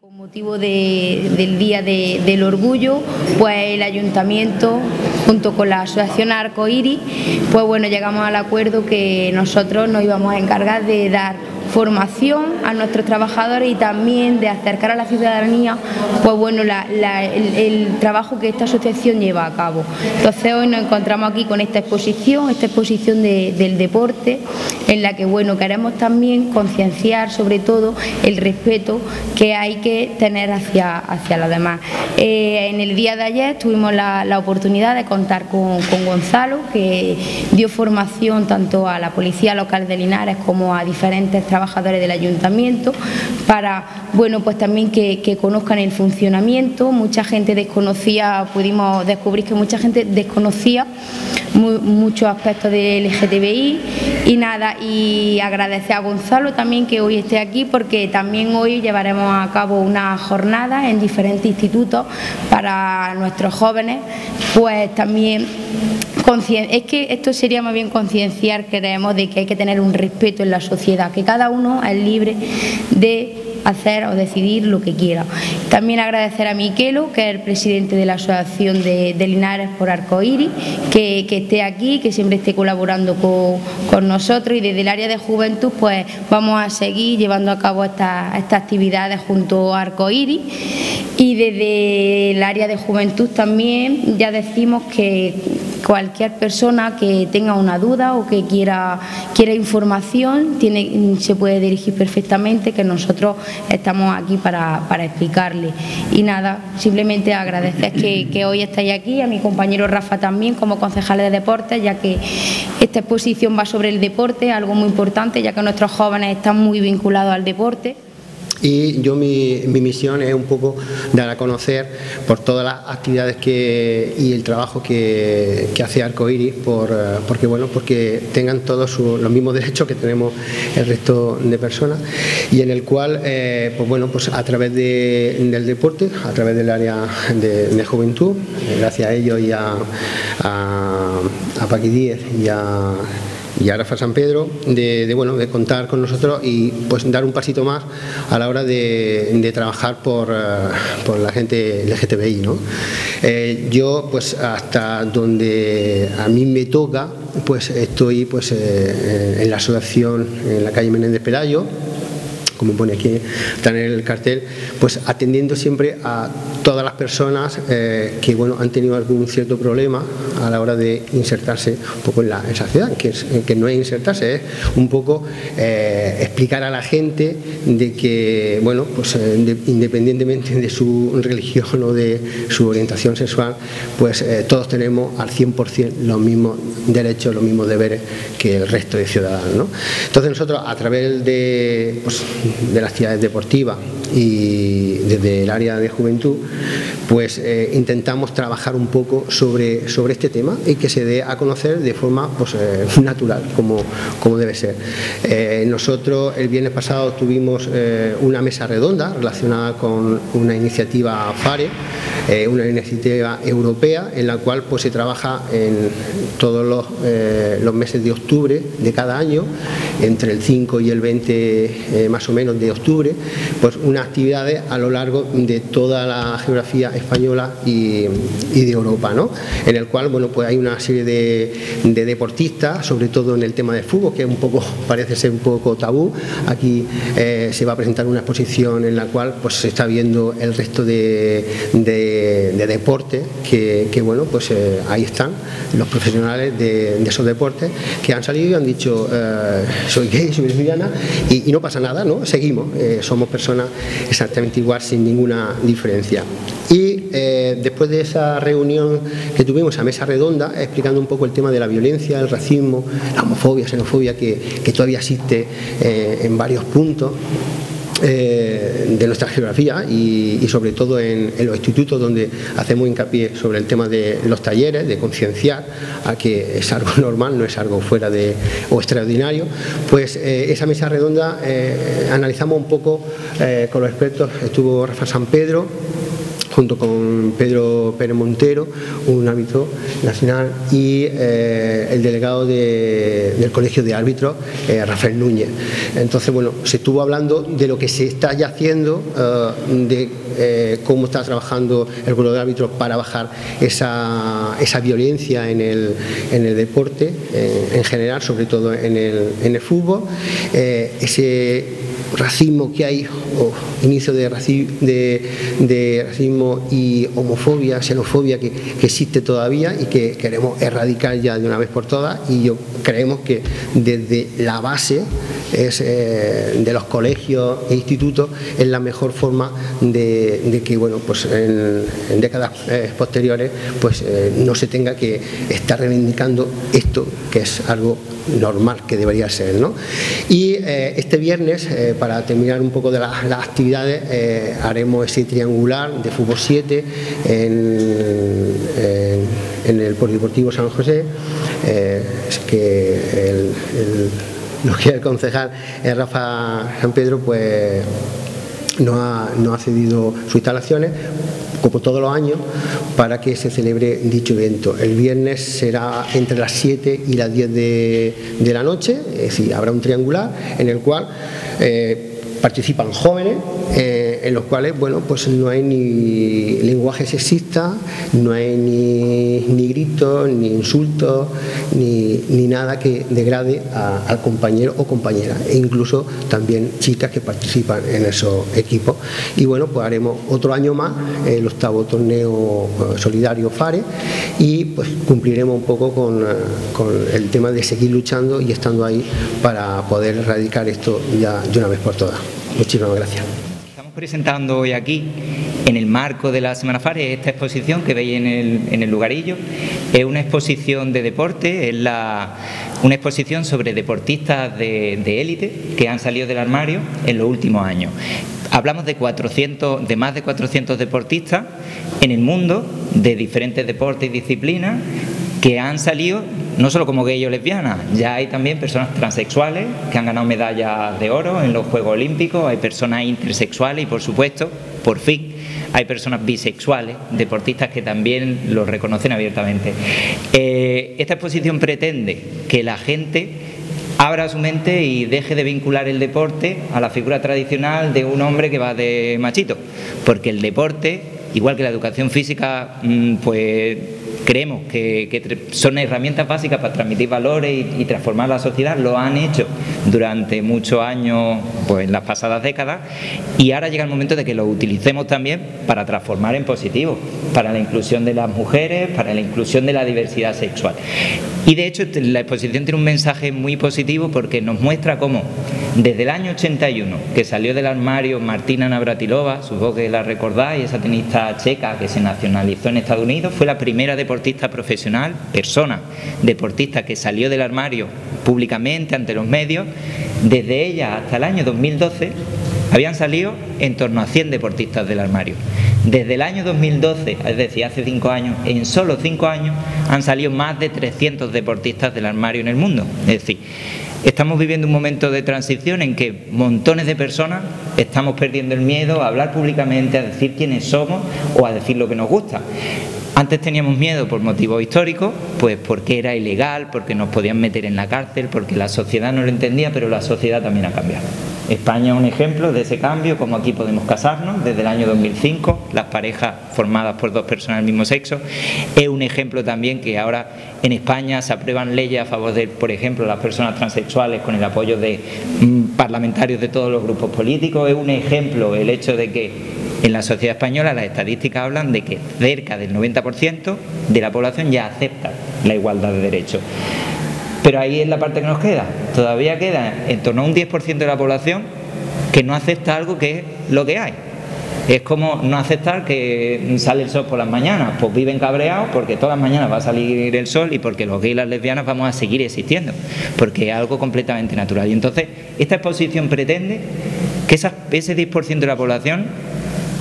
Con motivo del Día del Orgullo, pues el Ayuntamiento, junto con la Asociación Arcoiris, pues bueno, llegamos al acuerdo que nosotros nos íbamos a encargar de dar formación a nuestros trabajadores y también de acercar a la ciudadanía, pues bueno, el trabajo que esta asociación lleva a cabo. Entonces hoy nos encontramos aquí con esta exposición del deporte, en la que bueno, queremos también concienciar sobre todo el respeto que hay que tener hacia los demás. En el día de ayer tuvimos la oportunidad de contar con Gonzalo, que dio formación tanto a la Policía Local de Linares como a diferentes trabajadores del Ayuntamiento para, bueno, pues también que conozcan el funcionamiento. Mucha gente desconocía, pudimos descubrir que mucha gente desconocía muchos aspectos del LGTBI y nada, y agradecer a Gonzalo también que hoy esté aquí, porque también hoy llevaremos a cabo una jornada en diferentes institutos para nuestros jóvenes, pues también es que esto sería más bien concienciar, creemos, de que hay que tener un respeto en la sociedad, que cada uno es libre de hacer o decidir lo que quiera. También agradecer a Miquelo, que es el presidente de la Asociación de Linares por Arcoiris, que esté aquí, que siempre esté colaborando con nosotros, y desde el área de juventud pues vamos a seguir llevando a cabo estas actividades junto a Arcoiris. Y desde el área de juventud también ya decimos que cualquier persona que tenga una duda o que quiera información se puede dirigir perfectamente, que nosotros estamos aquí para explicarle. Y nada, simplemente agradecer que hoy estáis aquí, a mi compañero Rafa también como concejal de deportes, ya que esta exposición va sobre el deporte, algo muy importante, ya que nuestros jóvenes están muy vinculados al deporte. Y yo mi misión es un poco dar a conocer por todas las actividades y el trabajo que hace Arcoiris, porque tengan todos los mismos derechos que tenemos el resto de personas, y en el cual pues a través del deporte, a través del área de juventud, gracias a ellos y a Paqui Díez y a Rafa San Pedro, de contar con nosotros y pues dar un pasito más a la hora de trabajar por la gente LGTBI, ¿no? Yo pues hasta donde a mí me toca, pues estoy pues en la asociación en la calle Menéndez Pelayo, como pone aquí, está en el cartel, pues atendiendo siempre a todas las personas que bueno, han tenido algún cierto problema a la hora de insertarse un poco en la sociedad, que no es insertarse, es un poco explicar a la gente de que, bueno, pues independientemente de su religión o de su orientación sexual, pues todos tenemos al 100% los mismos derechos, los mismos deberes que el resto de ciudadanos, ¿no? Entonces nosotros, a través de las actividades deportivas y desde el área de juventud, pues intentamos trabajar un poco sobre este tema y que se dé a conocer de forma pues, natural, como debe ser. Nosotros el viernes pasado tuvimos una mesa redonda relacionada con una iniciativa FARE, una iniciativa europea en la cual pues se trabaja en todos los meses de octubre de cada año, entre el 5 y el 20 más o menos de octubre, pues unas actividades a lo largo de toda la geografía española y de Europa, ¿no? En el cual bueno, pues hay una serie de deportistas, sobre todo en el tema de fútbol, que parece ser un poco tabú. Aquí se va a presentar una exposición en la cual pues se está viendo el resto de deportes que bueno, pues ahí están los profesionales de esos deportes que han salido y han dicho soy gay, soy lesbiana, y no pasa nada, ¿no? Seguimos, somos personas exactamente igual, sin ninguna diferencia. Y después de esa reunión que tuvimos, esa mesa redonda, explicando un poco el tema de la violencia, el racismo, la homofobia, xenofobia que todavía existe en varios puntos de nuestra geografía y sobre todo en los institutos, donde hacemos hincapié sobre el tema de los talleres, de concienciar a que es algo normal, no es algo fuera o extraordinario. Pues esa mesa redonda analizamos un poco con los expertos. Estuvo Rafa San Pedro, junto con Pedro Pérez Montero, un árbitro nacional, y el delegado del Colegio de Árbitros, Rafael Núñez. Entonces, bueno, se estuvo hablando de lo que se está ya haciendo, de cómo está trabajando el Colegio de Árbitros para bajar esa violencia en el deporte en general, sobre todo en el fútbol, ese racismo que hay, o inicio de racismo y homofobia, xenofobia que existe todavía y que queremos erradicar ya de una vez por todas. Y yo creemos que desde la base de los colegios e institutos es la mejor forma de que, bueno, pues en décadas posteriores pues no se tenga que estar reivindicando esto, que es algo normal que debería ser, ¿no? Y este viernes, para terminar un poco de las actividades, haremos ese triangular de fútbol 7 en el Polideportivo San José, que el concejal Rafa San Pedro pues no ha cedido sus instalaciones, como todos los años, para que se celebre dicho evento. El viernes será entre las 7 y las 10 de la noche, es decir, habrá un triangular en el cual participan jóvenes, en los cuales, bueno, pues no hay ni lenguaje sexista, no hay ni gritos, ni insultos, ni nada que degrade al compañero o compañera, e incluso también chicas que participan en esos equipos. Y bueno, pues haremos otro año más el 8º torneo solidario FARE, y pues cumpliremos un poco con el tema de seguir luchando y estando ahí para poder erradicar esto ya de una vez por todas. Muchísimas gracias. Estamos presentando hoy aquí, en el marco de la Semana FARE, esta exposición que veis en el lugarillo. Es una exposición de deporte, es una exposición sobre deportistas de élite que han salido del armario en los últimos años. Hablamos de más de 400 deportistas en el mundo, de diferentes deportes y disciplinas, que han salido no solo como gay o lesbianas, ya hay también personas transexuales que han ganado medallas de oro en los Juegos Olímpicos, hay personas intersexuales y, por supuesto, por fin, hay personas bisexuales, deportistas que también lo reconocen abiertamente. Esta exposición pretende que la gente abra su mente y deje de vincular el deporte a la figura tradicional de un hombre que va de machito, porque el deporte, igual que la educación física, pues creemos que son herramientas básicas para transmitir valores y transformar la sociedad. Lo han hecho durante muchos años, pues en las pasadas décadas, y ahora llega el momento de que lo utilicemos también para transformar en positivo, para la inclusión de las mujeres, para la inclusión de la diversidad sexual. Y de hecho la exposición tiene un mensaje muy positivo, porque nos muestra cómo desde el año 81, que salió del armario Martina Navratilova, supongo que la recordáis, esa tenista checa que se nacionalizó en Estados Unidos, fue la primera deportista profesional, persona deportista que salió del armario públicamente ante los medios. Desde ella hasta el año 2012 habían salido en torno a 100 deportistas del armario. Desde el año 2012, es decir, hace 5 años, en solo 5 años han salido más de 300 deportistas del armario en el mundo. Es decir, estamos viviendo un momento de transición en que montones de personas estamos perdiendo el miedo a hablar públicamente, a decir quiénes somos o a decir lo que nos gusta. Antes teníamos miedo por motivos históricos, pues porque era ilegal, porque nos podían meter en la cárcel, porque la sociedad no lo entendía, pero la sociedad también ha cambiado. España es un ejemplo de ese cambio, como aquí podemos casarnos desde el año 2005, las parejas formadas por 2 personas del mismo sexo. Es un ejemplo también que ahora en España se aprueban leyes a favor de, por ejemplo, las personas transexuales con el apoyo de parlamentarios de todos los grupos políticos. Es un ejemplo el hecho de que en la sociedad española las estadísticas hablan de que cerca del 90% de la población ya acepta la igualdad de derechos. Pero ahí es la parte que nos queda. Todavía queda en torno a un 10% de la población que no acepta algo que es lo que hay. Es como no aceptar que sale el sol por las mañanas. Pues viven cabreados porque todas las mañanas va a salir el sol y porque los gays y las lesbianas vamos a seguir existiendo, porque es algo completamente natural. Y entonces esta exposición pretende que ese 10% de la población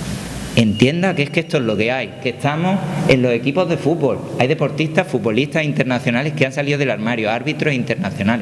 entienda que es que esto es lo que hay, que estamos en los equipos de fútbol. Hay deportistas, futbolistas internacionales que han salido del armario, árbitros internacionales.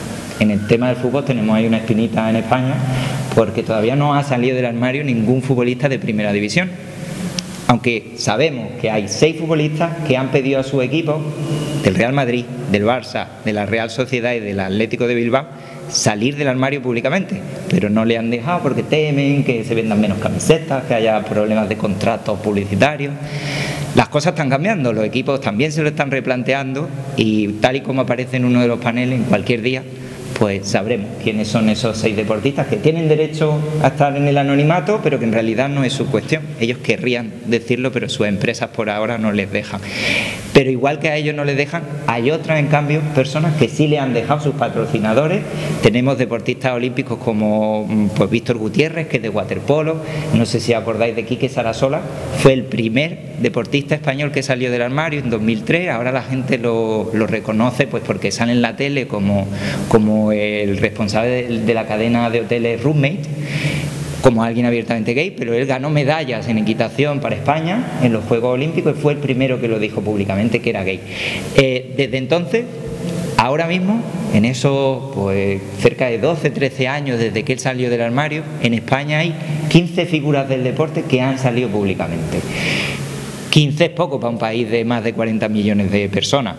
En el tema del fútbol tenemos ahí una espinita en España, porque todavía no ha salido del armario ningún futbolista de primera división. aunque sabemos que hay 6 futbolistas que han pedido a su equipo del Real Madrid, del Barça, de la Real Sociedad y del Atlético de Bilbao salir del armario públicamente, pero no le han dejado porque temen que se vendan menos camisetas, que haya problemas de contratos publicitarios. Las cosas están cambiando, los equipos también se lo están replanteando y tal y como aparece en uno de los paneles en cualquier día, pues sabremos quiénes son esos 6 deportistas que tienen derecho a estar en el anonimato, pero que en realidad no es su cuestión. Ellos querrían decirlo, pero sus empresas por ahora no les dejan. Pero igual que a ellos no les dejan, hay otras, en cambio, personas que sí le han dejado sus patrocinadores. Tenemos deportistas olímpicos como pues Víctor Gutiérrez, que es de waterpolo. No sé si acordáis de Quique Sarasola, fue el primer deportista español que salió del armario en 2003. Ahora la gente lo reconoce pues porque sale en la tele como el responsable de la cadena de hoteles Roommate, como alguien abiertamente gay, pero él ganó medallas en equitación para España en los Juegos Olímpicos y fue el primero que lo dijo públicamente que era gay. Desde entonces, ahora mismo, en esos pues cerca de 12, 13 años desde que él salió del armario, en España hay 15 figuras del deporte que han salido públicamente. 15 es poco para un país de más de 40 millones de personas,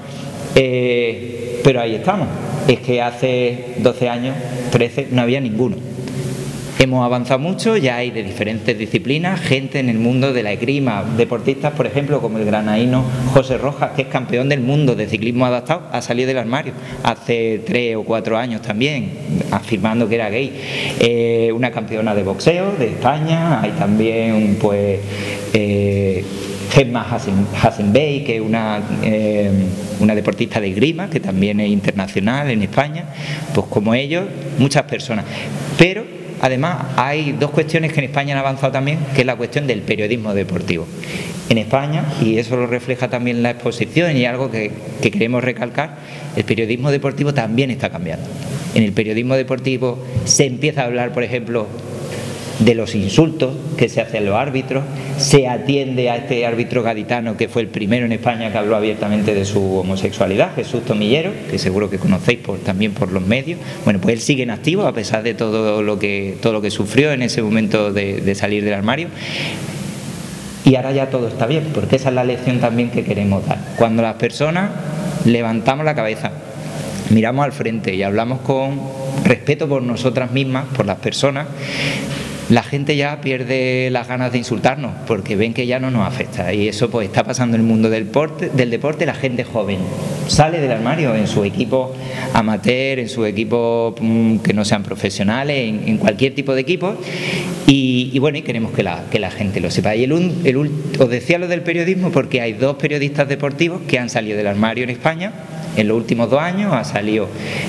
pero ahí estamos. Es que hace 12 años, 13, no había ninguno. Hemos avanzado mucho, ya hay de diferentes disciplinas, gente en el mundo de la esgrima, deportistas, por ejemplo, como el granaíno José Rojas, que es campeón del mundo de ciclismo adaptado, ha salido del armario hace 3 o 4 años también, afirmando que era gay. Una campeona de boxeo de España, hay también pues Gemma Hasenbey, que es una deportista de esgrima, que también es internacional en España, pues como ellos, muchas personas. Pero además hay 2 cuestiones que en España han avanzado también, que es la cuestión del periodismo deportivo. En España, y eso lo refleja también la exposición y algo que queremos recalcar, el periodismo deportivo también está cambiando. En el periodismo deportivo se empieza a hablar, por ejemplo, de los insultos que se hacen a los árbitros, se atiende a este árbitro gaditano que fue el primero en España que habló abiertamente de su homosexualidad, Jesús Tomillero, que seguro que conocéis también por los medios. Bueno, pues él sigue en activo a pesar de todo lo que sufrió en ese momento de salir del armario. Y ahora ya todo está bien, porque esa es la lección también que queremos dar. Cuando las personas levantamos la cabeza, miramos al frente y hablamos con respeto por nosotras mismas, por las personas, la gente ya pierde las ganas de insultarnos porque ven que ya no nos afecta, y eso pues está pasando en el mundo del deporte. La gente joven sale del armario en su equipo amateur, en su equipo que no sean profesionales, en cualquier tipo de equipo, y bueno, y queremos que la gente lo sepa. Y os decía lo del periodismo porque hay 2 periodistas deportivos que han salido del armario en España. En los últimos 2 años ha salido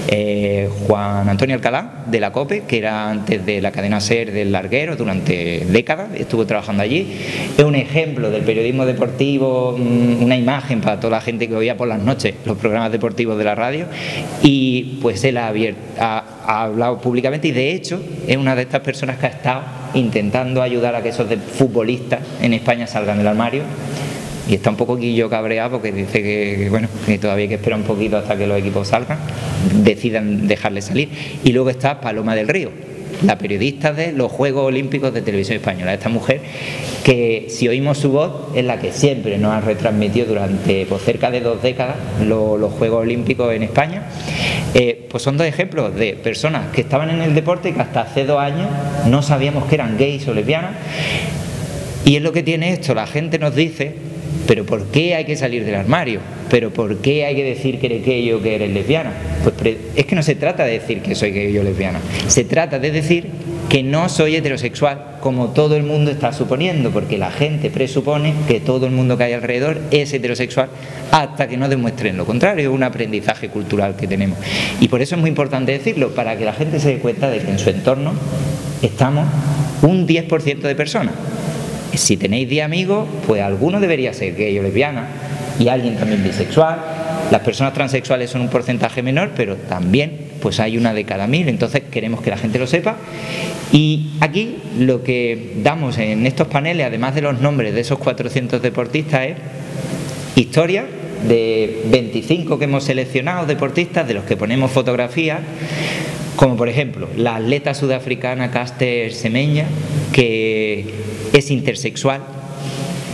Juan Antonio Alcalá, de la COPE, que era antes de la cadena SER del Larguero durante décadas, estuvo trabajando allí. Es un ejemplo del periodismo deportivo, una imagen para toda la gente que oía por las noches los programas deportivos de la radio, y pues él ha hablado públicamente, y de hecho es una de estas personas que ha estado intentando ayudar a que esos futbolistas en España salgan del armario. Y está un poco guillo cabreado porque dice que todavía hay que esperar un poquito hasta que los equipos salgan, decidan dejarle salir. Y luego está Paloma del Río, la periodista de los Juegos Olímpicos de Televisión Española. Esta mujer que, si oímos su voz, es la que siempre nos ha retransmitido durante pues, cerca de 2 décadas los Juegos Olímpicos en España. Pues son 2 ejemplos de personas que estaban en el deporte y que hasta hace 2 años no sabíamos que eran gays o lesbianas. Y es lo que tiene esto, la gente nos dice: ¿pero por qué hay que salir del armario? ¿Pero por qué hay que decir que eres gay o que eres lesbiana? Pues es que no se trata de decir que soy gay o lesbiana, se trata de decir que no soy heterosexual como todo el mundo está suponiendo, porque la gente presupone que todo el mundo que hay alrededor es heterosexual hasta que no demuestren lo contrario. Es un aprendizaje cultural que tenemos, y por eso es muy importante decirlo, para que la gente se dé cuenta de que en su entorno estamos un 10% de personas. Si tenéis 10 amigos, pues alguno debería ser gay o lesbiana, y alguien también bisexual. Las personas transexuales son un porcentaje menor, pero también pues hay una de cada 1000, entonces queremos que la gente lo sepa. Y aquí lo que damos en estos paneles, además de los nombres de esos 400 deportistas, es historia de 25 que hemos seleccionado deportistas, de los que ponemos fotografías, como por ejemplo la atleta sudafricana Caster Semenya, que es intersexual,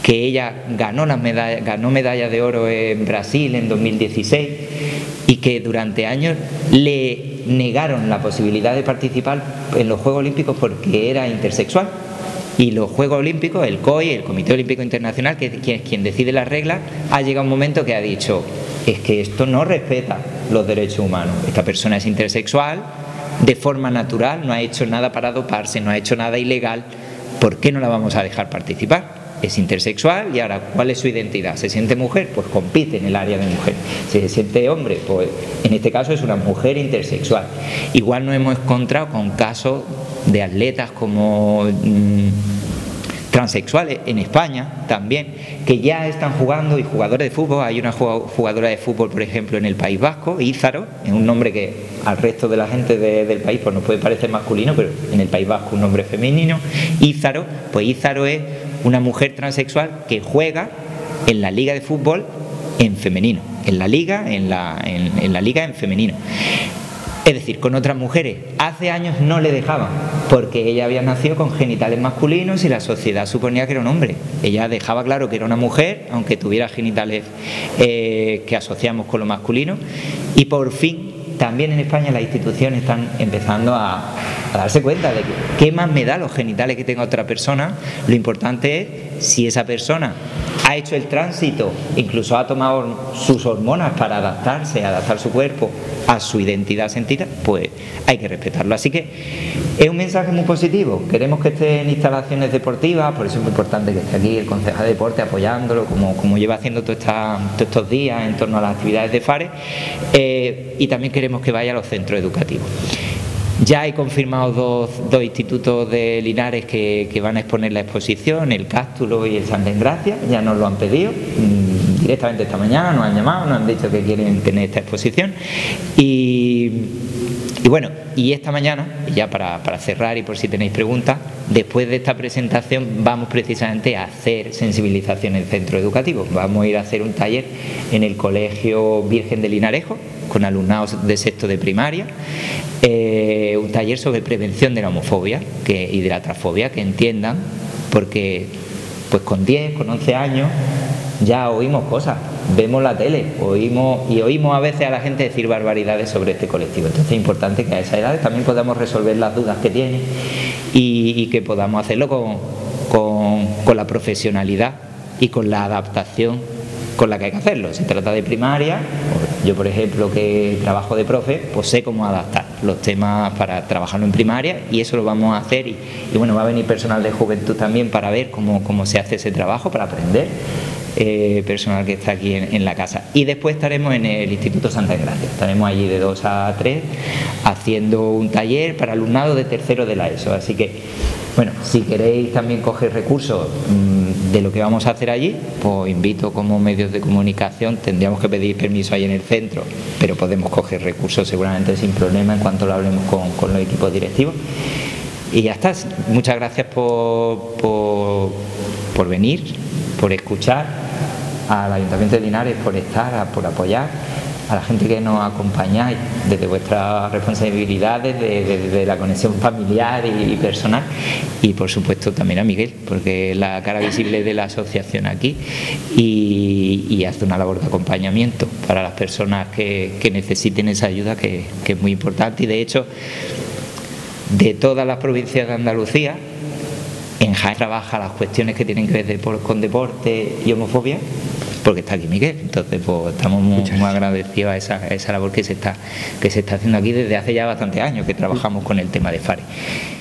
que ella ganó medalla de oro en Brasil en 2016 y que durante años le negaron la posibilidad de participar en los Juegos Olímpicos porque era intersexual. Y los Juegos Olímpicos, el COI, el Comité Olímpico Internacional, que es quien decide las reglas, ha llegado un momento que ha dicho: es que esto no respeta los derechos humanos. Esta persona es intersexual, de forma natural, no ha hecho nada para doparse, no ha hecho nada ilegal, ¿por qué no la vamos a dejar participar? Es intersexual y ahora, ¿cuál es su identidad? ¿Se siente mujer? Pues compite en el área de mujer. ¿Se siente hombre? Pues en este caso es una mujer intersexual. Igual nos hemos encontrado con casos de atletas como transexuales en España también, que ya están jugando, y jugadores de fútbol. Hay una jugadora de fútbol, por ejemplo, en el País Vasco, Ízaro, es un nombre que al resto de la gente del país pues nos puede parecer masculino, pero en el País Vasco un nombre femenino. Ízaro, pues Ízaro es una mujer transexual que juega en la liga de fútbol en femenino, en la liga en femenino. Es decir, con otras mujeres. Hace años no le dejaban, porque ella había nacido con genitales masculinos y la sociedad suponía que era un hombre. Ella dejaba claro que era una mujer, aunque tuviera genitales que asociamos con lo masculino. Y por fin, también en España las instituciones están empezando a darse cuenta de que qué más me da los genitales que tenga otra persona. Lo importante es si esa persona ha hecho el tránsito, incluso ha tomado sus hormonas para adaptarse, adaptar su cuerpo a su identidad sentida, pues hay que respetarlo. Así que es un mensaje muy positivo. Queremos que esté en instalaciones deportivas, por eso es muy importante que esté aquí el concejal de deporte apoyándolo, como lleva haciendo todos estos días en torno a las actividades de FARE, y también queremos que vaya a los centros educativos. Ya hay confirmados dos institutos de Linares que van a exponer la exposición, el Cástulo y el Santa Engracia. Ya nos lo han pedido directamente esta mañana, nos han llamado, nos han dicho que quieren tener esta exposición. Y bueno, y esta mañana, ya para cerrar y por si tenéis preguntas, después de esta presentación vamos precisamente a hacer sensibilización en centros educativos. Vamos a ir a hacer un taller en el Colegio Virgen de Linarejo con alumnados de sexto de primaria, un taller sobre prevención de la homofobia y de la transfobia, que entiendan, porque pues con 10, con 11 años ya oímos cosas, vemos la tele, oímos a veces a la gente decir barbaridades sobre este colectivo. Entonces es importante que a esa edad también podamos resolver las dudas que tienen y que podamos hacerlo con la profesionalidad y con la adaptación con la que hay que hacerlo. Se trata de primaria. Yo, por ejemplo, que trabajo de profe, pues sé cómo adaptar los temas para trabajarlo en primaria, y eso lo vamos a hacer. Y bueno, va a venir personal de juventud también para ver cómo se hace ese trabajo, para aprender, personal que está aquí en la casa. Y después estaremos en el Instituto Santa Engracia. Estaremos allí de 2 a 3 haciendo un taller para alumnado de tercero de la ESO. Así que, bueno, si queréis también coger recursos de lo que vamos a hacer allí, pues invito como medios de comunicación. Tendríamos que pedir permiso ahí en el centro, pero podemos coger recursos seguramente sin problema en cuanto lo hablemos con los equipos directivos. Y ya está. Muchas gracias por venir, por escuchar al Ayuntamiento de Linares, por estar, por apoyar a la gente que nos acompañáis desde vuestras responsabilidades, desde la conexión familiar y personal, y por supuesto también a Miguel, porque es la cara visible de la asociación aquí y hace una labor de acompañamiento para las personas que necesiten esa ayuda, que es muy importante. Y de hecho, de todas las provincias de Andalucía, en Jaén trabaja las cuestiones que tienen que ver con deporte y homofobia, porque está aquí Miguel. Entonces pues estamos muy agradecidos a esa labor que se está haciendo aquí desde hace ya bastantes años que trabajamos con el tema de FARE.